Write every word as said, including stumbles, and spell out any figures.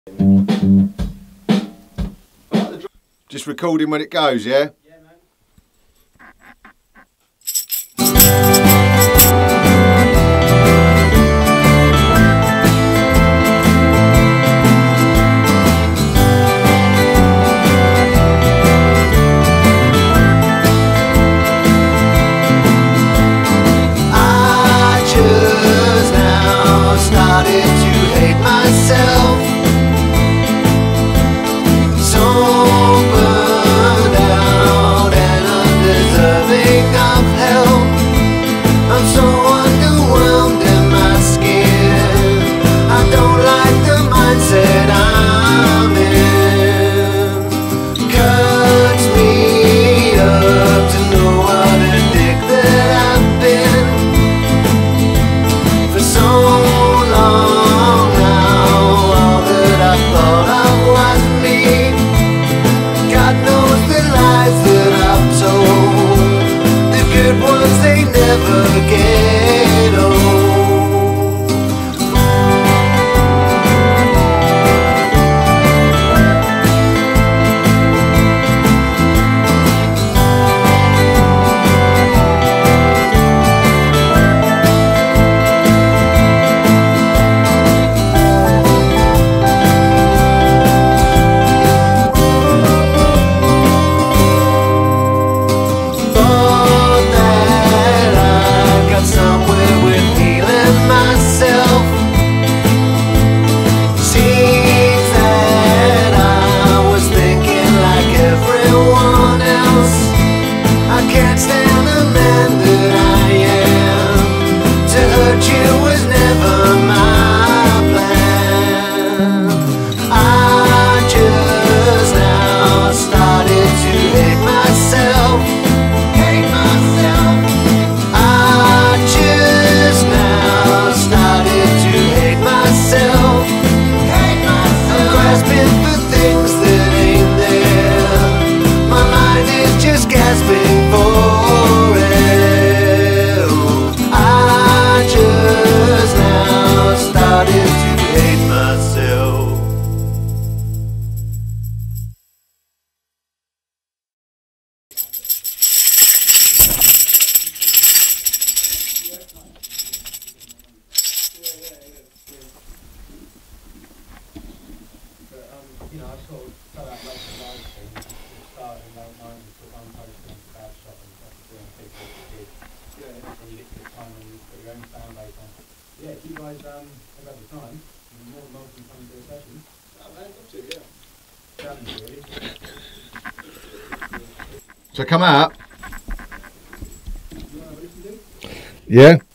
Just recording when it goes, yeah? Yeah, man. I just now started to hate myself. So burned out and undeserving of help. I'm so underwhelmed in my skin. I don't like the mindset I'm in. Cuts me up to know what a dick that I've been for so long now. All that I thought of was me. God knows the lies that I've told. The good ones, they never get old. Thought that I got somewhere with healing myself. Seems that I was thinking like everyone else. I can't stand the man that I am. To hurt you was never my plan. I just now started to hate myself. Hate myself. I just now started to hate myself. Hate myself. I'm grasping for things that ain't there. My mind is just gasping for air. I just now started to hate myself. But, um, you know, I sort of cut out lots of live things. It started in the late nineties, but one posting bad shot and stuff doing people as a kid. Yeah. And you get to the time when you put your own fan base on. Yeah, if you guys um, have had the time, you're more than welcome to come and do a session. Oh, man, up to yeah. Challenge, really. So come out. You want to have a listen to? Yeah?